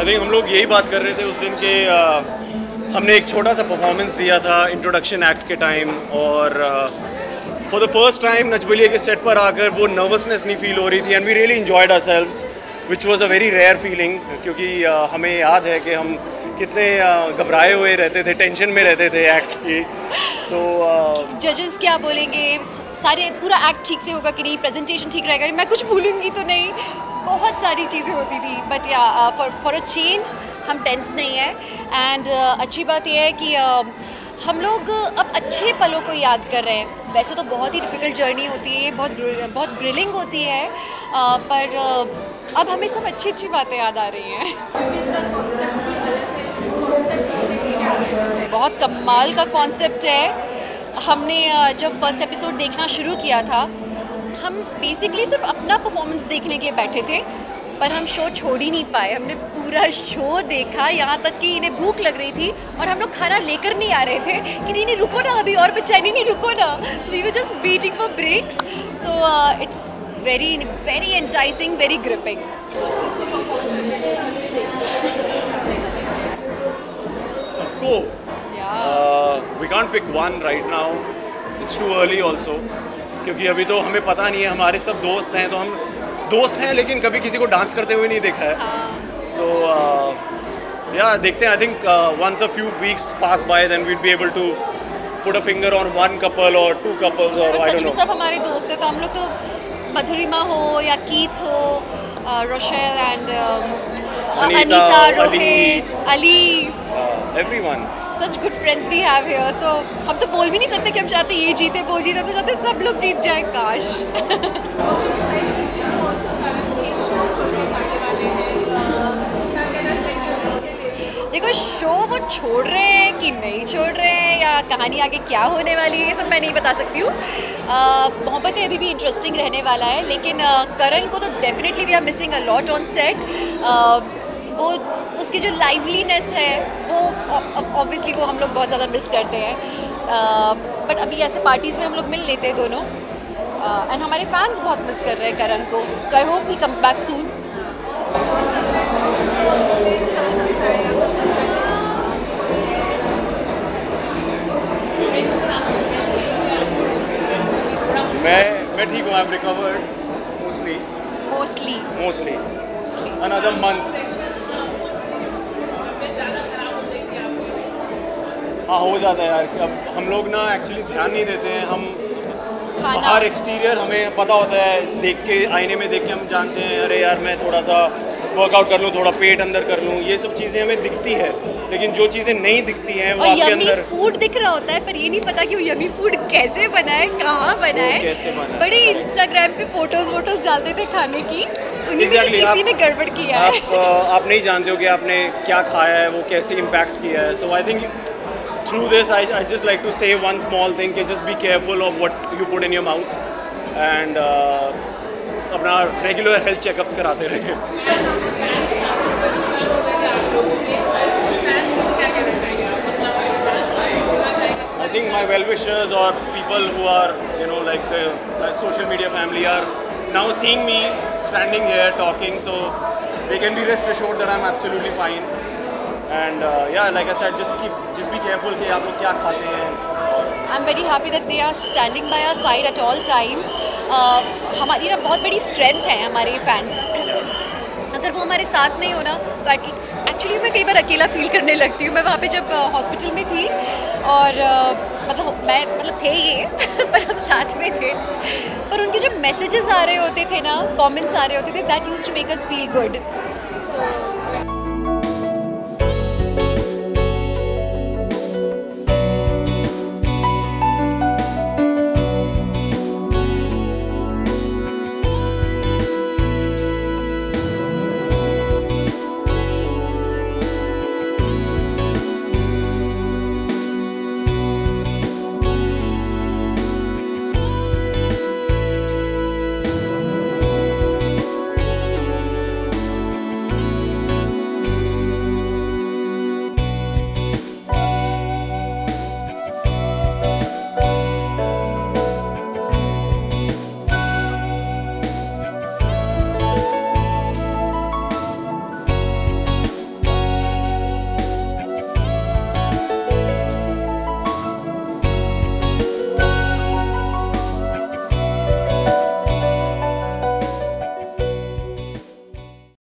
Think हम लोग यही बात कर रहे थे उस दिन के हमने एक छोटा सा परफॉर्मेंस दिया था इंट्रोडक्शन एक्ट के टाइम, और for the first time Nach Baliye के सेट पर आकर वो नर्वसनेस नहीं फील हो रही थी, and we really enjoyed ourselves which was a very rare feeling, क्योंकि हमें याद है कि हम कितने घबराए हुए रहते थे, टेंशन में रहते थे एक्ट्स की। तो जजेस क्या बोलेंगे, सारे पूरा एक्ट ठीक से होगा कि नहीं, प्रेजेंटेशन ठीक रहेगा, मैं कुछ भूलूंगी तो नहीं, बहुत सारी चीज़ें होती थी। But yeah for a change हम टेंस नहीं है, एंड अच्छी बात यह है कि हम लोग अब अच्छे पलों को याद कर रहे हैं। वैसे तो बहुत ही डिफ़िकल्ट जर्नी होती है, बहुत ग्रिलिंग होती है, पर अब हमें सब अच्छी अच्छी बातें याद आ रही हैं। बहुत कमाल का कॉन्सेप्ट है। हमने जब फर्स्ट एपिसोड देखना शुरू किया था, हम बेसिकली सिर्फ अपना परफॉर्मेंस देखने के लिए बैठे थे, पर हम शो छोड़ ही नहीं पाए। हमने पूरा शो देखा, यहाँ तक कि इन्हें भूख लग रही थी और हम लोग खाना लेकर नहीं आ रहे थे कि नहीं नहीं रुको ना, अभी और बच्चा नहीं रुको ना। So we were just waiting for breaks. So it's very very enticing, very gripping. सबको we can't pick one right now, it's too early also, क्योंकि अभी तो हमें पता नहीं है। हमारे सब दोस्त हैं, तो हम दोस्त हैं लेकिन कभी किसी को डांस करते हुए नहीं देखा है। तो या देखते हैं। I think once a few weeks pass by then we'd be able to put a finger on one couple और टू कपल्स और आई डोंट नो। सब हमारे दोस्त हैं, तो हम लोग तो मधुरिमा हो या कीथ हो, Rochelle and Anita, Rohit, Ali, everyone, such good friends we have here. So हम तो बोल भी नहीं सकते कि हम चाहते ये जीते वो जीते, हम तो चाहते सब लोग जीत जाए, काश। देखो, शो वो छोड़ रहे हैं कि नहीं छोड़ रहे हैं, या कहानी आगे क्या होने वाली है, ये सब मैं नहीं बता सकती हूँ। मोहब्बतें अभी भी इंटरेस्टिंग रहने वाला है, लेकिन करण को तो definitely we are missing a lot on set. वो उसकी जो लाइवलीनेस है वो ऑब्वियसली वो हम लोग बहुत ज़्यादा मिस करते हैं, बट अभी ऐसे पार्टीज़ में हम लोग मिल लेते हैं दोनों, एंड हमारे फैंस बहुत मिस कर रहे हैं करण को। So I hope he comes back soon. मैं ठीक हूँ, I am recovered mostly another month. हाँ, हो जाता है यार। अब हम लोग ना एक्चुअली ध्यान नहीं देते हैं। हम बाहर एक्सटीरियर हमें पता होता है, देख के आईने में देख के हम जानते हैं अरे यार मैं थोड़ा सा वर्कआउट कर लूँ, थोड़ा पेट अंदर कर लूँ, ये सब चीज़ें हमें दिखती है, लेकिन जो चीज़ें नहीं दिखती हैं वो आपके अंदर। फूड दिख रहा होता है, पर ये नहीं पता कि वो यमी फूड कैसे बना है, कहाँ बना है। बड़े इंस्टाग्राम पे फोटोज डालते थे खाने की, उन्हीं में किसी ने गड़बड़ किया है। आप नहीं जानते हो कि आपने क्या खाया है, वो कैसे इम्पैक्ट किया है। So I think through this I just like to say one small thing कि just be careful of what you put in your mouth, and अपना regular health checkups कराते रहें। I think my well-wishers or people who are, you know, like the social media family are now seeing me standing here talking, so they can be rest assured that I'm absolutely fine. And yeah, like I said, just be careful कि आप लोग क्या खाते हैं। I'm very happy that they are standing by our side at all times. हमारी ना बहुत बड़ी strength है हमारे फैंस। अगर वो हमारे साथ नहीं हो ना, तो एक्चुअली मैं कई बार अकेला फील करने लगती हूँ। मैं वहाँ पे जब हॉस्पिटल में थी, और मतलब थे ये पर हम साथ में थे, पर उनके जब मैसेजेस आ रहे होते थे ना, कमेंट्स आ रहे होते थे, that used to make us feel good. So